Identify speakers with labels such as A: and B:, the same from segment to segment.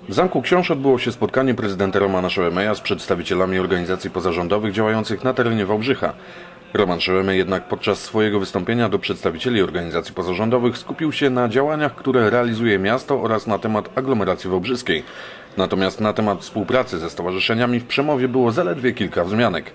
A: W Zamku Książ odbyło się spotkanie prezydenta Romana Szełemeja z przedstawicielami organizacji pozarządowych działających na terenie Wałbrzycha. Roman Szełemej jednak podczas swojego wystąpienia do przedstawicieli organizacji pozarządowych skupił się na działaniach, które realizuje miasto oraz na temat aglomeracji wałbrzyskiej. Natomiast na temat współpracy ze stowarzyszeniami w Przemowie było zaledwie kilka wzmianek.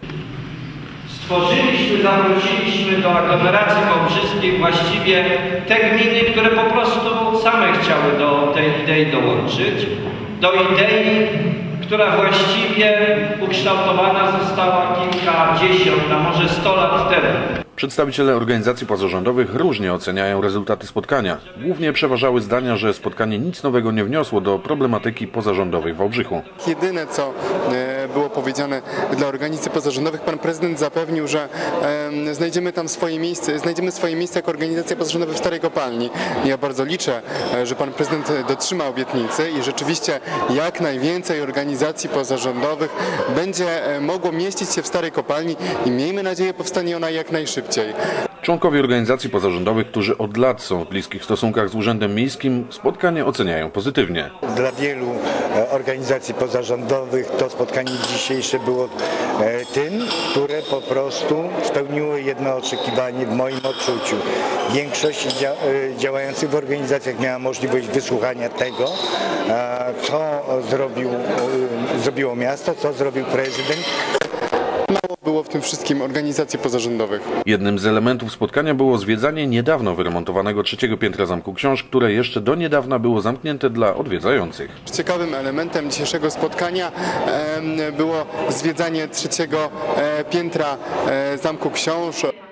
B: Zawróciliśmy do aglomeracji wałbrzyskiej właściwie te gminy, które po prostu same chciały do tej idei dołączyć. Do idei, która właściwie ukształtowana została kilkadziesiąt, a może 100 lat temu.
A: Przedstawiciele organizacji pozarządowych różnie oceniają rezultaty spotkania. Głównie przeważały zdania, że spotkanie nic nowego nie wniosło do problematyki pozarządowej w Wałbrzychu.
C: Jedyne, co było powiedziane dla organizacji pozarządowych, pan prezydent zapewnił, że znajdziemy swoje miejsce jako organizacja pozarządowa w Starej Kopalni. Ja bardzo liczę, że pan prezydent dotrzyma obietnicy i rzeczywiście jak najwięcej organizacji pozarządowych będzie mogło mieścić się w Starej Kopalni i miejmy nadzieję, powstanie ona jak najszybciej.
A: Członkowie organizacji pozarządowych, którzy od lat są w bliskich stosunkach z Urzędem Miejskim, spotkanie oceniają pozytywnie.
D: Dla wielu organizacji pozarządowych to spotkanie dzisiejsze było tym, które po prostu spełniło jedno oczekiwanie w moim odczuciu. Większość działających w organizacjach miała możliwość wysłuchania tego, co zrobiło miasto, co zrobił prezydent.
C: Mało było w tym wszystkim organizacji pozarządowych.
A: Jednym z elementów spotkania było zwiedzanie niedawno wyremontowanego 3. piętra Zamku Książ, które jeszcze do niedawna było zamknięte dla odwiedzających.
C: Ciekawym elementem dzisiejszego spotkania było zwiedzanie 3. piętra Zamku Książ.